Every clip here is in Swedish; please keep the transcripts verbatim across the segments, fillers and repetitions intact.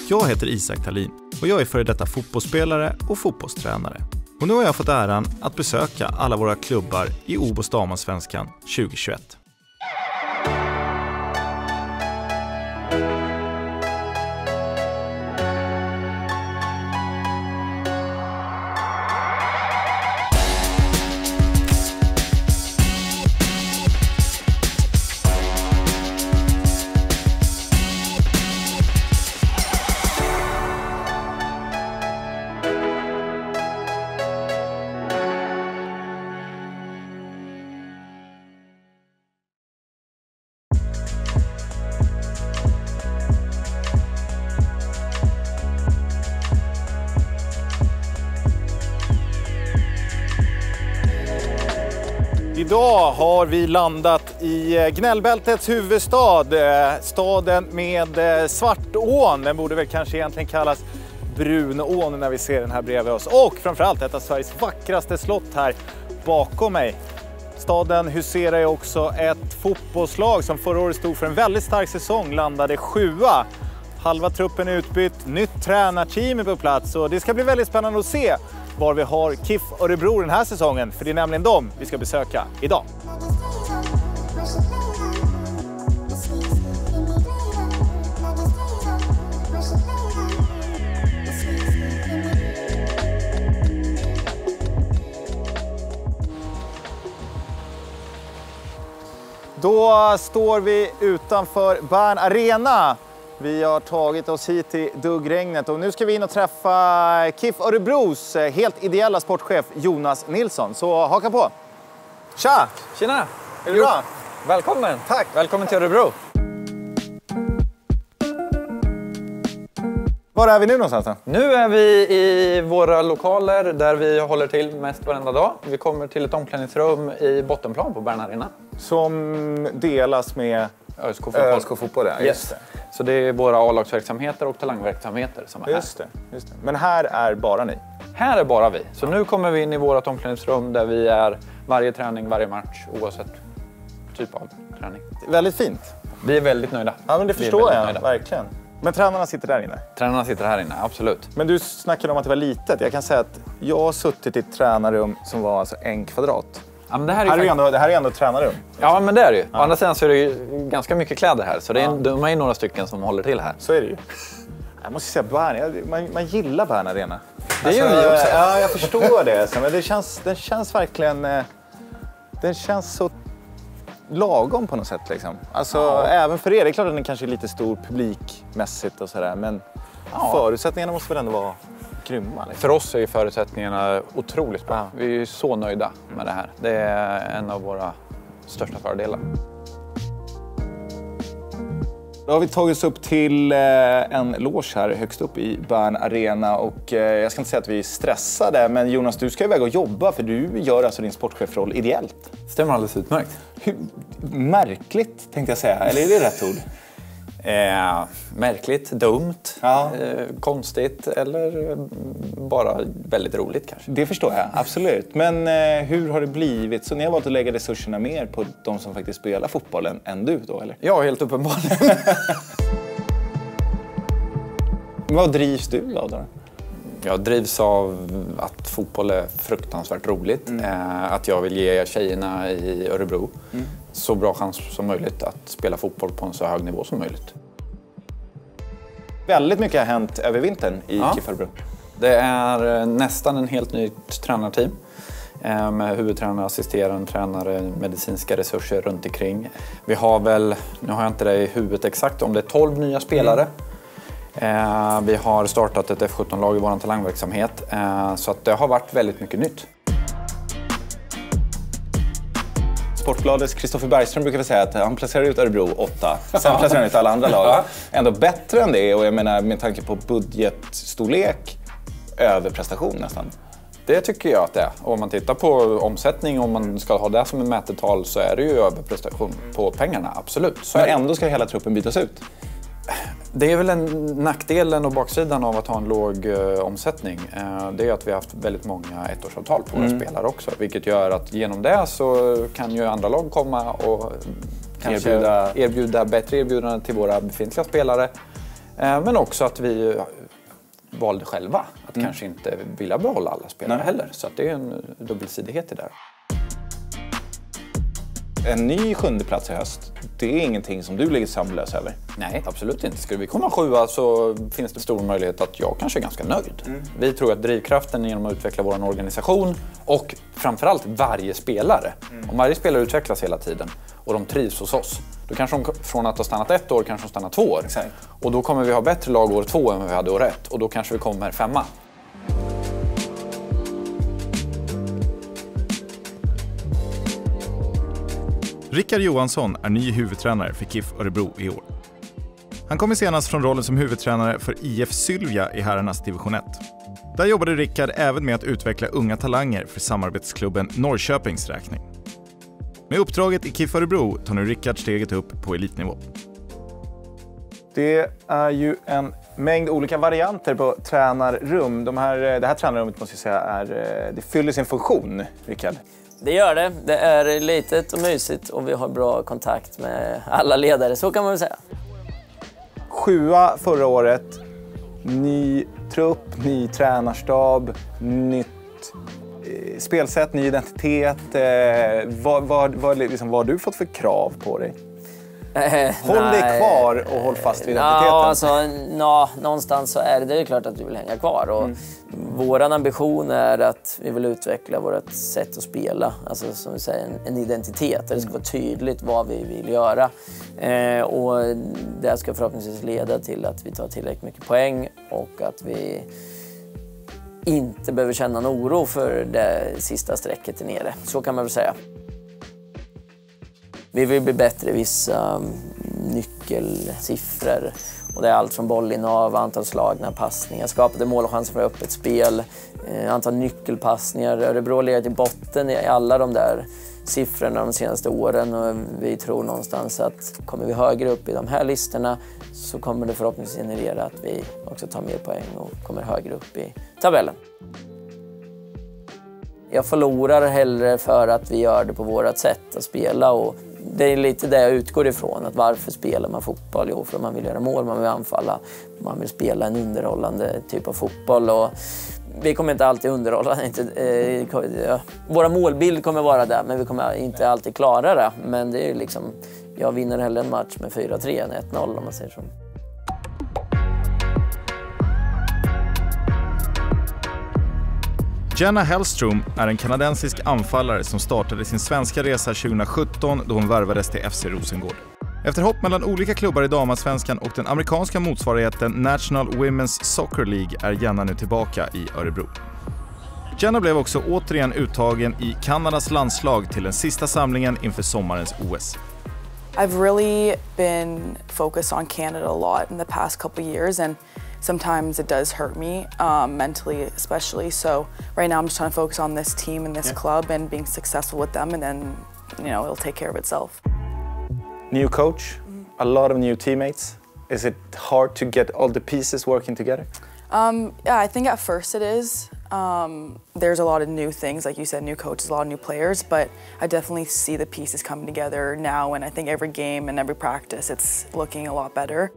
Jag heter Isak Tallin och jag är före detta fotbollsspelare och fotbollstränare. Och nu har jag fått äran att besöka alla våra klubbar i O B O:s damallsvenskan tjugohundratjugoett. Idag har vi landat i Gnällbältets huvudstad, staden med Svartån. Den borde väl kanske egentligen kallas Brunån när vi ser den här bredvid oss. Och framförallt ett av Sveriges vackraste slott här bakom mig. Staden huserar ju också ett fotbollslag som förra året stod för en väldigt stark säsong, landade sjua. Halva truppen är utbytt, nytt tränarteam är på plats och det ska bli väldigt spännande att se var vi har KIF Örebro den här säsongen, för det är nämligen dem vi ska besöka idag. Då står vi utanför Bern Arena. Vi har tagit oss hit i duggregnet och nu ska vi in och träffa KIF Örebros helt ideella sportchef Jonas Nilsson. Så haka på! Tja! Tjena! Är det bra? Välkommen! Tack! Välkommen till Örebro! Var är vi nu någonstans då? Nu är vi i våra lokaler där vi håller till mest varenda dag. Vi kommer till ett omklädningsrum i bottenplan på Bern Arena. Som delas med ÖSK Fotboll. ÖSK Fotboll, ja. Yes. Det. Så det är våra A-lagsverksamheter och talangverksamheter som är här. Just det, just det. Men här är bara ni? Här är bara vi. Så nu kommer vi in i vårt omklädningsrum där vi är varje träning, varje match, oavsett typ av träning. Väldigt fint. Vi är väldigt nöjda. Ja, men det förstår jag, nöjda. Verkligen. Men tränarna sitter där inne? Tränarna sitter här inne, absolut. Men du snackade om att det var litet. Jag kan säga att jag har suttit i ett tränarrum som var alltså en kvadrat. Ja, men det, här är här är fakt- ändå, det här är ändå ett tränarrum. Ja, men det är det ju. Ja. Å andra sidan så är det ju ganska mycket kläder här. Så det är, ja. De är några stycken som håller till här. Så är det ju. Jag måste säga Bern, man, man gillar Bern Arena. Det gör alltså, vi också. Ja, jag förstår det. Men det känns, den känns verkligen... Den känns så lagom på något sätt. Liksom. Alltså, ja. Även för er. Det är klart att den kanske är lite stor publikmässigt och sådär. Men ja. Förutsättningarna måste väl ändå vara grymma. Liksom. För oss är ju förutsättningarna otroligt bra. Ja. Vi är ju så nöjda med det här. Det är en av våra största fördelar. Då har vi tagit oss upp till en loge här högst upp i Bern Arena och jag ska inte säga att vi är stressade, men Jonas, du ska iväg och jobba för du gör alltså din sportchefroll ideellt. Stämmer alldeles utmärkt. Hur, märkligt tänkte jag säga, eller är det rätt ord? Eh, märkligt, dumt, ja. eh, konstigt eller bara väldigt roligt kanske. Det förstår jag, absolut. Men eh, hur har det blivit? Så ni har valt att lägga resurserna mer på de som faktiskt spelar fotbollen än du då, eller? Ja, helt uppenbarligen. Vad drivs du av då? Jag drivs av att fotboll är fruktansvärt roligt. Mm. Eh, att jag vill ge tjejerna i Örebro mm. så bra chans som möjligt att spela fotboll på en så hög nivå som möjligt. Väldigt mycket har hänt över vintern i ja. KIF Örebro. Det är nästan en helt nytt tränarteam eh, med huvudtränare, assisterande tränare, medicinska resurser runt omkring. Vi har väl, nu har jag inte det i huvudet exakt, om det är tolv nya spelare. Mm. Eh, vi har startat ett F sjutton-lag i vår talangverksamhet, eh, så att det har varit väldigt mycket nytt. Sportbladets Kristoffer Bergström brukar väl säga att han placerar ut Örebro åtta. Sen placerar han ut alla andra lag. Ändå bättre än det, och jag menar med tanke på budgetstorlek, överprestation nästan. Det tycker jag att det är. Och om man tittar på omsättning, om man ska ha det som en mätetal, så är det ju överprestation på pengarna, absolut. Så men ändå ska hela truppen bytas ut? Det är väl en nackdelen och baksidan av att ha en låg eh, omsättning. Eh, det är att vi har haft väldigt många ettårsavtal på våra mm. spelare också. Vilket gör att genom det så kan ju andra lag komma och kanske erbjuda, erbjuda bättre erbjudanden till våra befintliga spelare. Men också att vi valde själva att Mm. kanske inte vilja behålla alla spelare Nej. heller. Så att det är en dubbelsidighet i det där. En ny sjunde plats i höst, det är ingenting som du ligger samlös över. Nej, absolut inte. Skulle vi komma sjua så finns det stor möjlighet att jag kanske är ganska nöjd. Mm. Vi tror att drivkraften genom att utveckla vår organisation och framförallt varje spelare. Mm. Om varje spelare utvecklas hela tiden och de trivs hos oss, då kanske de från att ha stannat ett år kanske de stannar två år. Exakt. Och då kommer vi ha bättre lag år två än vad vi hade år ett. Och då kanske vi kommer femma. Rickard Johansson är ny huvudtränare för KIF Örebro i år. Han kommer senast från rollen som huvudtränare för I F Sylvia i herrarnas division ett. Där jobbade Rickard även med att utveckla unga talanger för samarbetsklubben Norrköpings räkning. Med uppdraget i KIF Örebro tar nu Rickard steget upp på elitnivå. Det är ju en mängd olika varianter på tränarrum. De här, det här tränarrummet måste jag säga är, det fyller sin funktion, Rickard. Det gör det. Det är litet och mysigt och vi har bra kontakt med alla ledare, så kan man väl säga. Sjua förra året, ny trupp, ny tränarstab, nytt eh, spelsätt, ny identitet. Eh, vad, vad, vad, liksom, vad har du fått för krav på dig? Eh, håll nej. dig kvar och håll fast vid identiteten. Ja, alltså, na, någonstans så är det, det är klart att vi vill hänga kvar. Och Mm. våran ambition är att vi vill utveckla vårt sätt att spela. Alltså som vi säger, en, en identitet. Där det ska vara tydligt vad vi vill göra. Eh, och det ska förhoppningsvis leda till att vi tar tillräckligt mycket poäng och att vi inte behöver känna en oro för det sista strecket är nere. Så kan man väl säga. Vi vill bli bättre i vissa nyckelsiffror. Och det är allt från bollinnehav, antal slagna passningar, skapade målchanser för öppet spel, eh, antal nyckelpassningar. Örebro legat i botten i alla de där siffrorna de senaste åren. Och vi tror någonstans att kommer vi högre upp i de här listorna så kommer det förhoppningsvis generera att vi också tar mer poäng och kommer högre upp i tabellen. Jag förlorar hellre för att vi gör det på vårt sätt att spela. Och det är lite det jag utgår ifrån. Att varför spelar man fotboll? Jo, för man vill göra mål, man vill anfalla. Man vill spela en underhållande typ av fotboll. Och vi kommer inte alltid underhålla. Inte, eh, ja. Våra målbild kommer vara där, men vi kommer inte alltid klara det. Men det är liksom, jag vinner hellre en match med fyra tre än ett noll om man säger så. Jenna Hellström är en kanadensisk anfallare som startade sin svenska resa tjugohundrasjutton då hon värvades till F C Rosengård. Efter hopp mellan olika klubbar i damallsvenskan och den amerikanska motsvarigheten National Women's Soccer League är Jenna nu tillbaka i Örebro. Jenna blev också återigen uttagen i Kanadas landslag till den sista samlingen inför sommarens O S. I've really been focused on Canada a lot in the past couple years, and sometimes it does hurt me, um, mentally especially. So right now I'm just trying to focus on this team and this yeah. club and being successful with them, and then, you know, it'll take care of itself. New coach, mm. a lot of new teammates. Is it hard to get all the pieces working together? Um, yeah, I think at first it is. Um, there's a lot of new things, like you said, new coaches, a lot of new players, but I definitely see the pieces coming together now, and I think every game and every practice it's looking a lot better.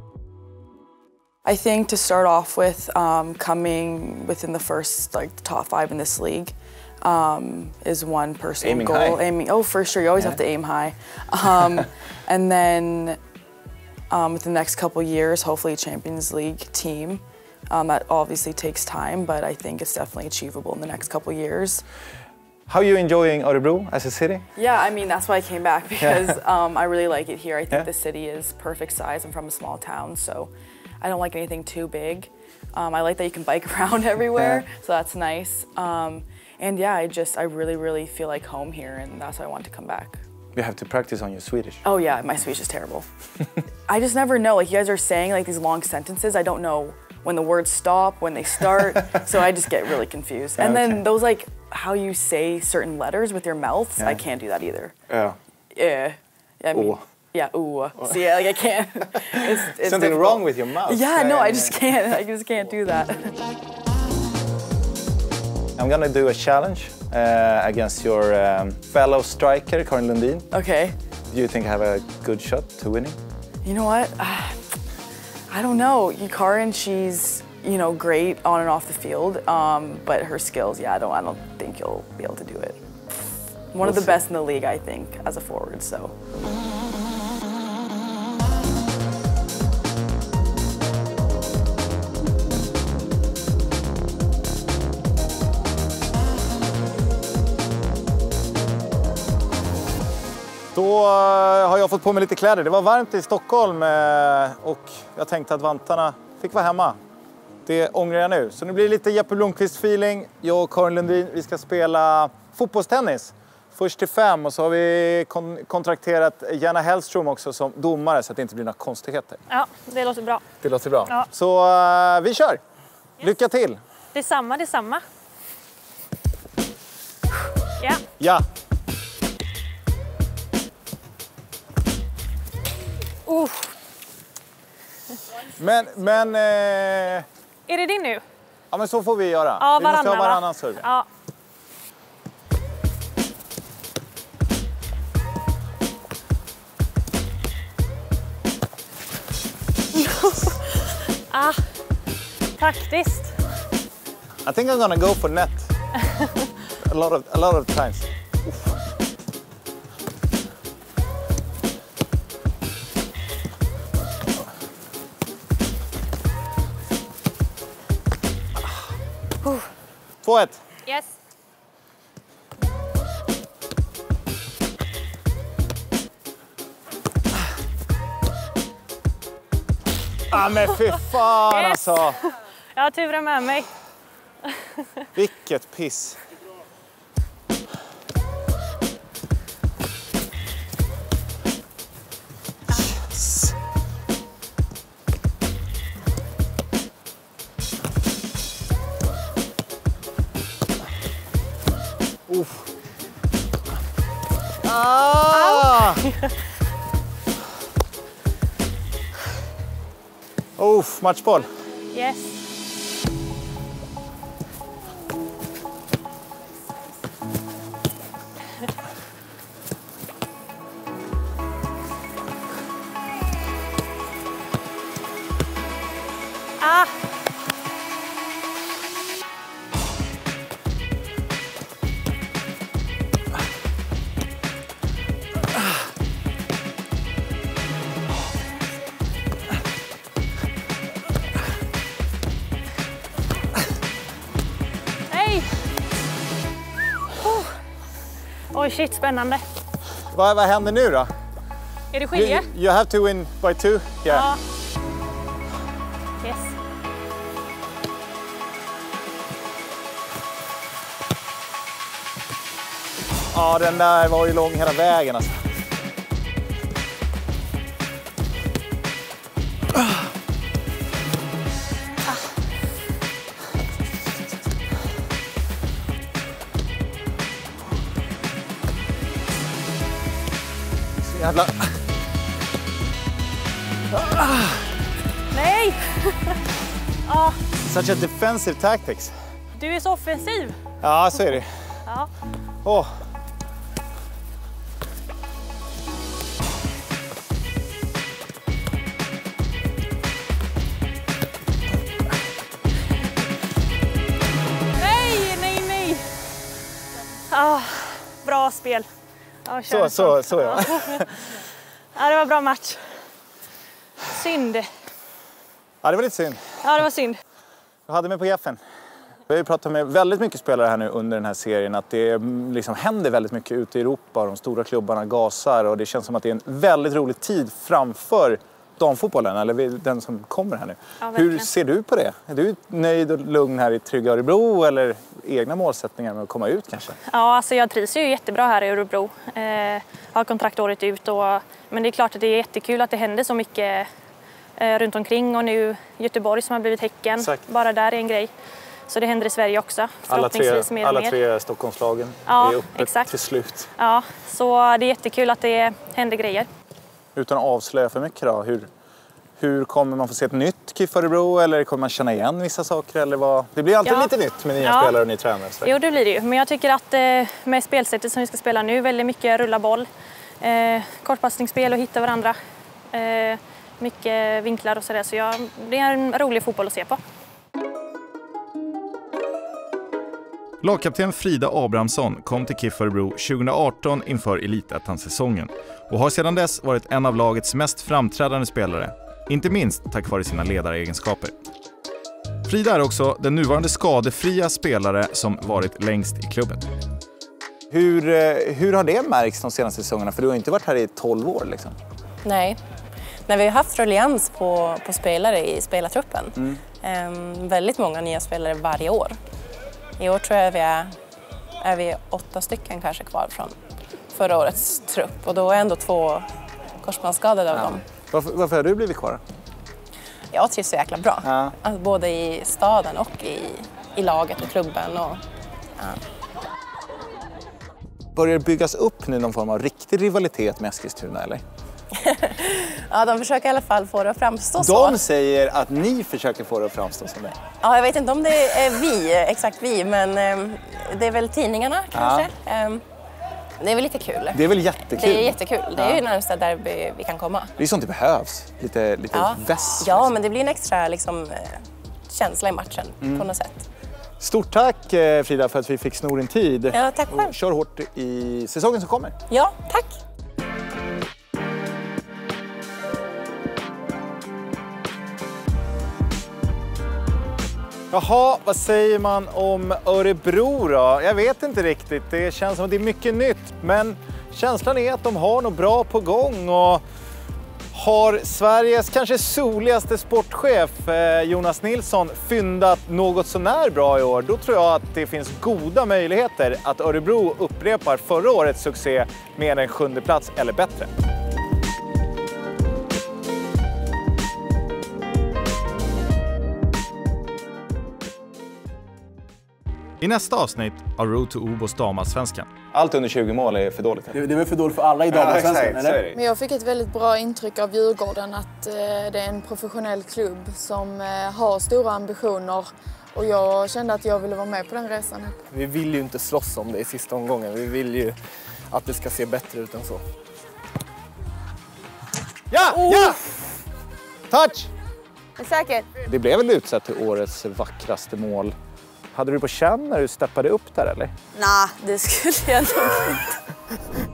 I think to start off with, um, coming within the first, like the top five in this league um, is one personal Aiming goal. high. Aiming, oh, for sure, you always yeah. have to aim high. Um, and then um, within the next couple years, hopefully a Champions League team. Um, that obviously takes time, but I think it's definitely achievable in the next couple years. How are you enjoying Örebro as a city? Yeah, I mean, that's why I came back, because um, I really like it here. I think yeah. the city is perfect size. I'm from a small town, so I don't like anything too big. Um, I like that you can bike around everywhere, yeah. so that's nice. Um, and yeah, I just, I really, really feel like home here, and that's why I want to come back. You have to practice on your Swedish. Oh yeah, my Swedish is terrible. I just never know, like you guys are saying like these long sentences, I don't know when the words stop, when they start, so I just get really confused. And okay. then those like, how you say certain letters with your mouth, yeah. I can't do that either. Yeah. Yeah. I mean, ooh. Yeah, ooh. So yeah, like I can't. It's, it's Something difficult. wrong with your mouth. Yeah, no, I just can't. I just can't do that. I'm gonna do a challenge uh, against your um, fellow striker, Karin Lundin. Okay. Do you think I have a good shot to winning? You know what? Uh, I don't know. Karin, she's, you know, great on and off the field, um, but her skills, yeah, I don't, I don't think you'll be able to do it. One we'll of the see. best in the league, I think, as a forward, so. Då har jag fått på mig lite kläder. Det var varmt i Stockholm och jag tänkte att vantarna fick vara hemma. Det ångrar jag nu. Så nu blir det lite Jeppe Blomqvist-feeling. Jag och Karin Lundin, vi ska spela fotbollstennis. Först till fem och så har vi kon- kontrakterat Jenna Hellström också som domare så att det inte blir några konstigheter. Ja, det låter bra. Det låter bra. Ja. Så uh, vi kör! Yes. Lycka till! Detsamma, detsamma. Ja. Ja. Uh. Men, men... Eh... Är det din nu? Ja, men så får vi göra. Ja, vi varannan, måste ha varannan serve. Ja. ah, taktiskt. I think I'm gonna go for net. a lot of, a lot of times. Uff. två ett. Yes. Ah, men fy fan yes. Alltså. Jag har turen med mig. Vilket piss. Yes. Uff. Ah! Uff, matchboll. Yes. ah. Oj, shit, spännande. Vad, vad händer nu då? Är det skilje? You, you have to win by two? Yeah. Ja. Yes. Ja, den där var ju lång hela vägen alltså. Jävla... Nej! ah. Such a defensive tactics. Du är så offensiv. Ja, så är det. Ja. Åh. Nej, nej, nej. Ah, bra spel. Ja, så, så, så ja. Ja, det var bra match. Synd. Ja, det var lite synd. Ja, det var synd. Jag hade mig på gäffen. Vi har ju pratat med väldigt mycket spelare här nu under den här serien att det liksom händer väldigt mycket ute i Europa. De stora klubbarna gasar och det känns som att det är en väldigt rolig tid framför damfotbollen, eller den som kommer här nu. Ja, hur ser du på det? Är du nöjd och lugn här i trygga Örebro eller egna målsättningar med att komma ut kanske? Ja, alltså jag trivs ju jättebra här i Örebro. Eh, har kontrakt året ut och, men det är klart att det är jättekul att det händer så mycket eh, runt omkring och nu Göteborg som har blivit Häcken. Exakt. Bara där är en grej. Så det händer i Sverige också. Alla tre, mer alla mer. tre Stockholmslagen ja, är uppe exakt. till slut. Ja, så det är jättekul att det händer grejer. Utan att avslöja för mycket då, hur, hur kommer man få se ett nytt KIF Örebro eller kommer man känna igen vissa saker? Eller vad? Det blir alltid ja. lite nytt med nya ja. spelare och ny tränare. Så. Jo, det blir det ju. Men jag tycker att eh, med spelsättet som vi ska spela nu, väldigt mycket rulla boll, eh, kortpassningsspel och hitta varandra. Eh, mycket vinklar och sådär. Så jag, det är en rolig fotboll att se på. Lagkapten Frida Abrahamsson kom till K I F Örebro tjugo arton inför Elitettan-säsongen och har sedan dess varit en av lagets mest framträdande spelare, inte minst tack vare sina ledaregenskaper. Frida är också den nuvarande skadefria spelare som varit längst i klubben. Hur, hur har det märkts de senaste säsongerna? För du har inte varit här i tolv år liksom. Nej, men vi har haft ruljans på, på spelare i spelartruppen. Mm. Ehm, väldigt många nya spelare varje år. I år tror jag vi är, är vi åtta stycken kanske kvar från förra årets trupp. Och då är ändå två korsbandsskadade av ja. dem. Varför, varför har du blivit kvar? Jag trivs så jäkla bra. Ja. Alltså, både i staden och i, i laget och klubben. Och, ja. Börjar det byggas upp nu någon form av riktig rivalitet med Eskilstuna eller? Ja, de försöker i alla fall få det att framstå de så. De säger att ni försöker få det att framstå som det. Ja, jag vet inte om det är vi, exakt vi, men eh, det är väl tidningarna kanske. Ja. Eh, det är väl lite kul. Det är väl jättekul. Det är jättekul. Det är ja. ju närmsta derby vi kan komma. Det är sånt det behövs. Lite, lite ja. väst. Ja, liksom. Men det blir en extra liksom, känsla i matchen mm. på något sätt. Stort tack Frida för att vi fick snor din tid. Ja, tack själv. Och kör hårt i säsongen som kommer. Ja, tack. Jaha, vad säger man om Örebro då? Jag vet inte riktigt. Det känns som att det är mycket nytt. Men känslan är att de har något bra på gång. Och har Sveriges kanske soligaste sportchef Jonas Nilsson fyndat något så när bra i år, då tror jag att det finns goda möjligheter att Örebro upprepar förra årets succé med en sjunde plats eller bättre. I nästa avsnitt av Road to Obos damallsvenskan. Allt under tjugo mål är för dåligt. Det, det är väl för dåligt för alla i damallsvenskan, ja, eller? Men jag fick ett väldigt bra intryck av Djurgården att eh, det är en professionell klubb som eh, har stora ambitioner. Och jag kände att jag ville vara med på den resan. Vi vill ju inte slåss om det i sista omgången. Vi vill ju att det ska se bättre ut än så. Ja! Oh. Ja! Touch! Är säkert? Det blev väl utsett till årets vackraste mål. Hade du på känn när du steppade upp där eller? Nej, det skulle jag nog inte.